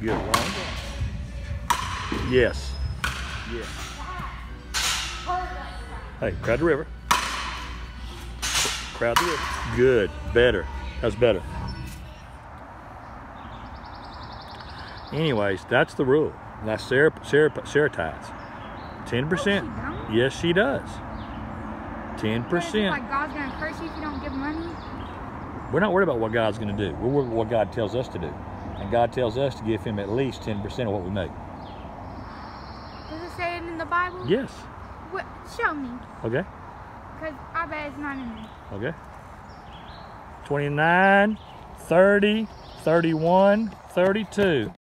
good. Yes. Yes. Hey, crowd the river. Crowd the river. Good. Better. That's better. Anyways, that's the rule. That's Sarah tides. 10%. Yes, she does. 10%. Like God's gonna curse you if you don't give money? We're not worried about what God's gonna do. We're worried about what God tells us to do. And God tells us to give him at least 10% of what we make. Does it say it in the Bible? Yes. What? Show me. Okay. Because I bet it's not in there. Okay. 29, 30, 31, 32.